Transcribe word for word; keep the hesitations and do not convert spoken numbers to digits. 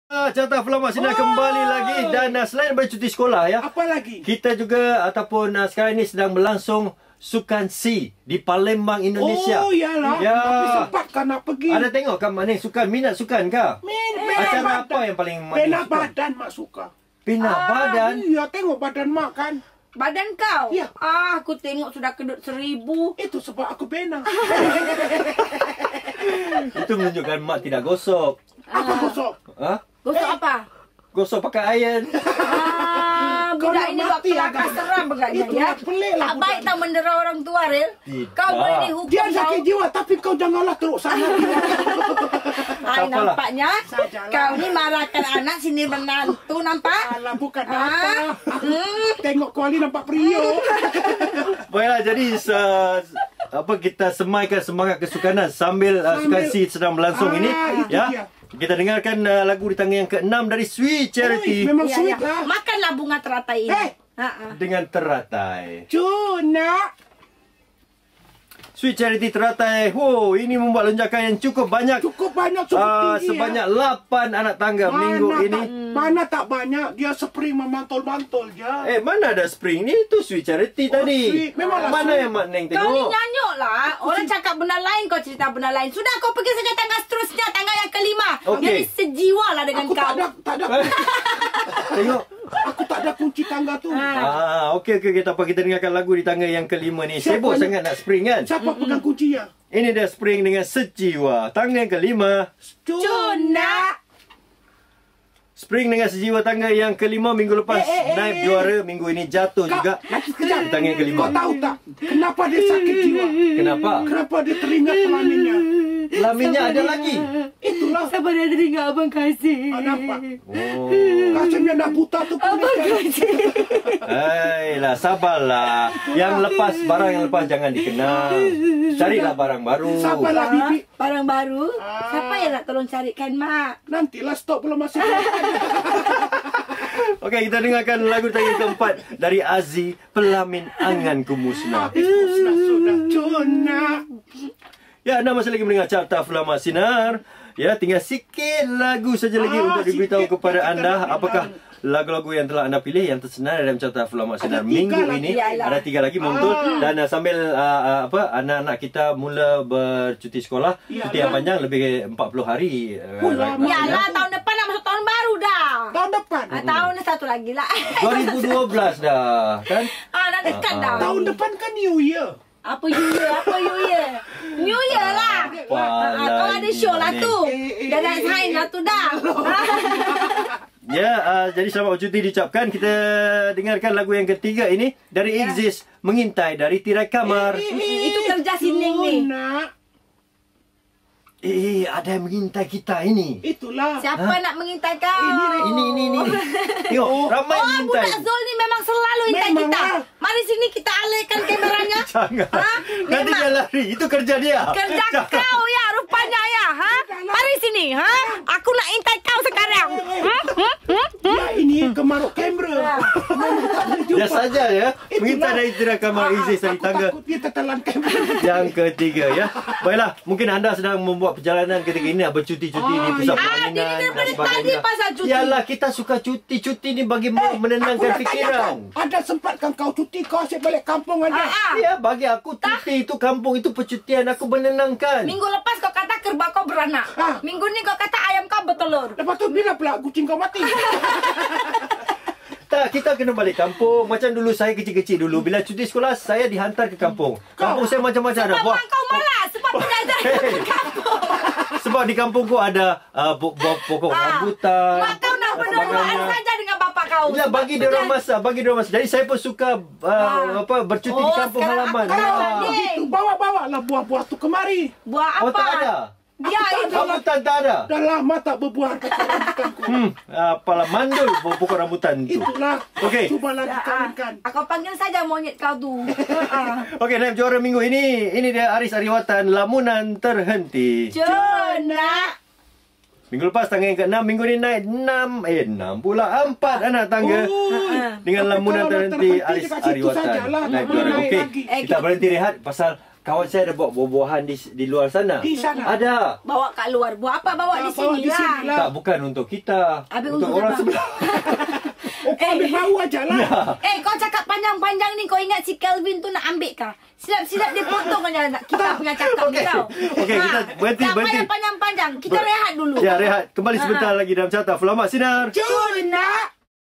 Carta Fulamak Sinar oh. kembali lagi. Dan uh, selain bercuti sekolah ya, apa lagi? Kita juga ataupun uh, sekarang ini sedang berlangsung Sukan C di Palembang, Indonesia. Oh iyalah, ya. Tapi sempat kan nak pergi. Ada tengok kan mana sukan, minat sukan kah? Min, Acara badan. apa yang paling Pena badan mak suka. Pena ah, badan? Iya, tengok badan mak kan. Badan kau? Ya. Ah, aku tengok sudah kedut seribu. Itu sebab aku pena. Itu menunjukkan mak tidak gosok. Apa gosok? Hah? Gosok eh. apa? Gosok pakai iron. Ah, budak ini waktu lakas seram agaknya ya. Tak baik tak mendera orang tua, Ril. Kau boleh dihukum. Dia sakit jiwa, tapi kau janganlah teruk sangat. Hai, nampaknya kau ni marahkan anak sini menantu, nampak? Alah, bukan ah. Hmm. Tengok kau ni nampak periuk. Baiklah, jadi se apa kita semaikan semangat kesukanan sambil, sambil. Uh, Sukan C sedang berlangsung ah, ini ya. Dia. Kita dengarkan uh, lagu di tangga yang keenam dari Sweet Charity. Oh, memang ya, sweet ya. lah. Makanlah bunga teratai ini. Hey. Ha -ha. Dengan teratai. Cuna. Sweet Charity teratai. Wow, ini membuat lonjakan yang cukup banyak. Cukup banyak, cukup uh, tinggi. Sebanyak ya. lapan anak tangga mana minggu tak, ini. Mana tak banyak, dia spring memantol-mantol je. Eh, mana ada spring ni? Itu Sweet Charity oh, tadi. Sweet. Memanglah mana sweet. Yang Mak Neng tengok? Kau ni nyanyuk lah. Orang cakap benda lain, kau cerita benda lain. Sudah, kau pergi saja tangga seterusnya, tangga yang kelima. Okay. Jadi sejiwa lah dengan aku kau. Aku tak ada, tak ada. Tengok. Aku tak ada kunci tangga tu. Ah, okey okey kita apa kita dengarkan lagu di tangga yang kelima ni. Siapa Sibuk ni? Sangat nak spring kan? Siapa mm -hmm. pegang kuncinya? Ini dia spring dengan sejiwa. Tangga yang kelima. Cuna. Spring dengan sejiwa tangga yang kelima minggu lepas eh, eh, naik eh, juara, minggu ini jatuh Kak, juga di tangga yang kelima. Kau tahu tak kenapa dia sakit jiwa? Kenapa? Kenapa dia teringat kelaminnya? Kelaminnya ada lagi. Itulah. Sabar dia teringat abang kasih. Kenapa? Oh. Kasihnya nak buta tu. Abang kasih. Hailah, sabarlah. Yang lepas, barang yang lepas jangan dikenal. Carilah barang baru. Sabarlah bibi. Barang baru? Ah. Siapa yang nak tolong carikan, Mak? Nantilah, stok belum masuk. Okey, kita dengarkan lagu tanya keempat dari Aziz, Pelamin Anganku Musnah. Musnah sudah cuna. Ya, anda masih lagi mendengar Carta Fulamak Sinar. Ya, tinggal sikit lagu saja lagi ah, untuk diberitahu kepada anda apakah lagu-lagu yang telah anda pilih yang tersenar dalam Carta Fulamak Sinar minggu ini. Yalah. Ada tiga lagi betul. Ah. Dan uh, sambil uh, apa anak-anak kita mula bercuti sekolah, yalah. Cuti yang panjang lebih empat puluh hari. Uh, Yalah, tahun depan nak masuk tahun baru dah. Tahun depan? Ah, tahun ni satu lagi lah. dua ribu dua belas dah, kan? Ah, dah dekat ah, dah. Tahun depan kan New Year. Apa New Year? Apa New Year? New Year lah. Ah, kau ada show lah tu. Dah nak sign lah tu dah. Ya, uh, jadi selamat bercuti diucapkan. Kita dengarkan lagu yang ketiga ini dari ya. Exist, Mengintai dari Tirai Kamar. Eh, eh, eh, itu kerja Sining ni. Eh, ada yang mengintai kita ini. Itulah. Siapa ha? nak mengintai kau? Ini, ini, ini, ini. Tengok, oh, ramai oh, mengintai. Budak Zul ni memang selalu intai kita. Lah. Mari sini kita alihkan kameranya. Jangan. Ha? Nanti dia lari. Itu kerja dia. Kerja Jangan. Kau ya, rupanya ya. Ha? Mari sini. Ha? Aku nak intai kau sekarang. Hmm? Hmm? Hmm? Ya, ini kemaruk kamera. Dia saja ya. Mengintai dari Tirai Kamar Exist dari tangga. Takut dia tertelan kamera. Yang ketiga ya. Baiklah, mungkin anda sedang membuat perjalanan ketika ini nak bercuti-cuti oh, di pusat permainan ya. ah, dan sebagainya. Pasal cuti. Yalah, kita suka cuti-cuti ni bagi eh, menenangkan fikiran. Ada sempatkan kau cuti, kau asyik balik kampung aja. Ah, ah. Ya, bagi aku cuti itu kampung itu percutian aku menenangkan. Minggu lepas kau kata kerbau kau beranak. Ah. Minggu ni kau kata ayam kau bertelur. Lepas tu bila pula kucing kau mati? Tak, kita kena balik kampung. Macam dulu saya kecil-kecil dulu. Bila cuti sekolah, saya dihantar ke kampung. Kampung saya macam-macam ada. Sebab kau malas. Sebab tidak ada ke kampung. Sebab di kampungku ada uh, pokok ah, rambutan. Mak kau nak berduaan saja dengan bapak kau. Ya, bagi dia orang masa, bagi dia orang masa. Jadi saya pun suka uh, ah. apa bercuti oh, di kampung halaman. Ah. Gitu, bawa-bawa lah buah-buah tu kemari. Buah apa? Oh, tak ada. Dia itu rambutan tak ada. Dah lama tak berbuah kata rambutanku. Hmm, apalah mandul pokok rambutan itu. Itulah. Okey. Cubalah dikawinkan. Aku panggil saja monyet kau tu. Okey, naib juara minggu ini. Ini dia Aris Ariwatan, Lamunan Terhenti. Cuna. Minggu lepas tangga yang keenam, minggu ni naik enam, eh enam pula empat anak tangga oh, dengan Lamunan Terhenti Aris Ariwatan. Naik juara. Okey, kita berhenti rehat pasal kawan saya ada bawa buah-buahan di di luar sana. Di sana. Ada. Bawa kat luar. Buat apa bawa Ah, di bawa sini di lah? sini lah. Tak, bukan untuk kita. Habis untuk untuk orang apa? sebelah. Oh, kau ambil bau aja lah. Ya. Eh, kau cakap panjang-panjang ni, kau ingat si Kelvin tu nak ambil kah? Silap-silap dia potong aja nak kita punya cakap ni tau. Okey, kita berhenti, tak berhenti. payah panjang-panjang. Kita Ber- rehat dulu. Ya, rehat. Kembali Ha. sebentar lagi dalam Carta Fulama Sinar. Cuna.